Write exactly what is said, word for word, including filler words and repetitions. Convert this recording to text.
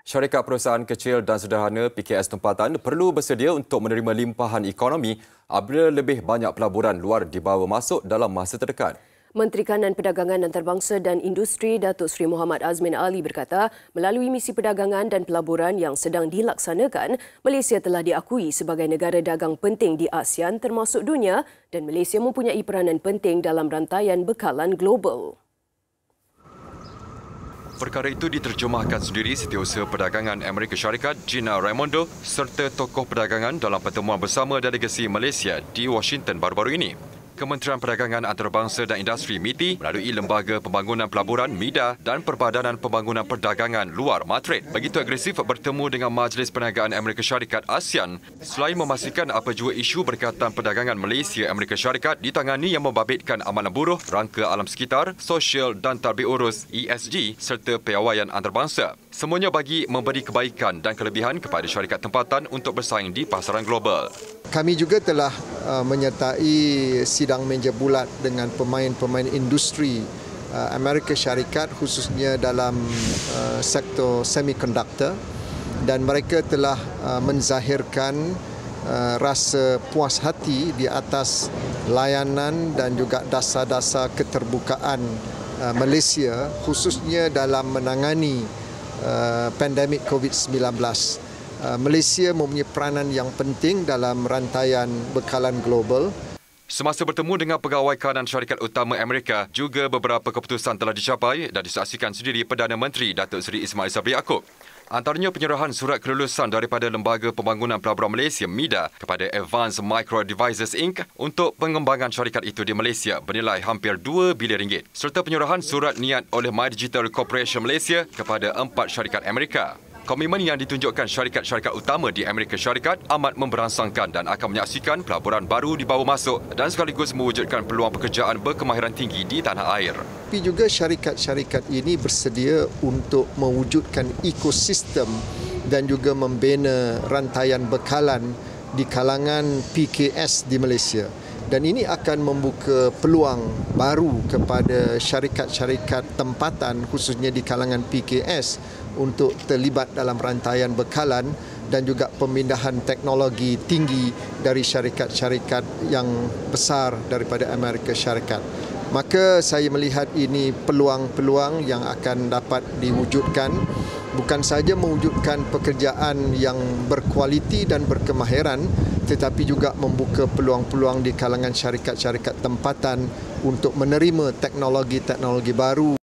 Syarikat Perusahaan Kecil dan Sederhana P K S tempatan perlu bersedia untuk menerima limpahan ekonomi apabila lebih banyak pelaburan luar dibawa masuk dalam masa terdekat. Menteri Kanan Perdagangan Antarabangsa dan Industri Datuk Seri Muhammad Azmin Ali berkata, melalui misi perdagangan dan pelaburan yang sedang dilaksanakan, Malaysia telah diakui sebagai negara dagang penting di ASEAN termasuk dunia dan Malaysia mempunyai peranan penting dalam rantaian bekalan global. Perkara itu diterjemahkan sendiri Setiausaha Perdagangan Amerika Syarikat Gina Raimondo serta tokoh perdagangan dalam pertemuan bersama delegasi Malaysia di Washington baru-baru ini. Kementerian Perdagangan Antarabangsa dan Industri M I T I melalui Lembaga Pembangunan Pelaburan M I D A dan Perbadanan Pembangunan Perdagangan Luar Madrid begitu agresif bertemu dengan Majlis Perniagaan Amerika Syarikat ASEAN selain memastikan apa jua isu berkaitan perdagangan Malaysia Amerika Syarikat ditangani yang membabitkan amalan buruh, rangka alam sekitar, sosial dan tadbir urus E S G serta piawaian antarabangsa. Semuanya bagi memberi kebaikan dan kelebihan kepada syarikat tempatan untuk bersaing di pasaran global. Kami juga telah uh, menyertai sidang meja bulat dengan pemain-pemain industri uh, Amerika Syarikat khususnya dalam uh, sektor semiconductor dan mereka telah uh, menzahirkan uh, rasa puas hati di atas layanan dan juga dasar-dasar keterbukaan uh, Malaysia khususnya dalam menangani uh, pandemik COVID sembilan belas. Malaysia mempunyai peranan yang penting dalam rantaian bekalan global. Semasa bertemu dengan pegawai kanan syarikat utama Amerika, juga beberapa keputusan telah dicapai dan disaksikan sendiri Perdana Menteri Datuk Seri Ismail Sabri Yaakob. Antaranya penyerahan surat kelulusan daripada Lembaga Pembangunan Pelaburan Malaysia M I D A kepada Advanced Micro Devices Incorporated untuk pengembangan syarikat itu di Malaysia bernilai hampir dua bilion ringgit serta penyerahan surat niat oleh My Digital Corporation Malaysia kepada empat syarikat Amerika. Komitmen yang ditunjukkan syarikat-syarikat utama di Amerika Syarikat amat memberangsangkan dan akan menyaksikan pelaburan baru dibawa masuk dan sekaligus mewujudkan peluang pekerjaan berkemahiran tinggi di tanah air. Tapi juga syarikat-syarikat ini bersedia untuk mewujudkan ekosistem dan juga membina rantaian bekalan di kalangan P K S di Malaysia. Dan ini akan membuka peluang baru kepada syarikat-syarikat tempatan khususnya di kalangan P K S untuk terlibat dalam rantaian bekalan dan juga pemindahan teknologi tinggi dari syarikat-syarikat yang besar daripada Amerika Syarikat. Maka saya melihat ini peluang-peluang yang akan dapat diwujudkan, bukan saja mewujudkan pekerjaan yang berkualiti dan berkemahiran, tetapi juga membuka peluang-peluang di kalangan syarikat-syarikat tempatan untuk menerima teknologi-teknologi baru.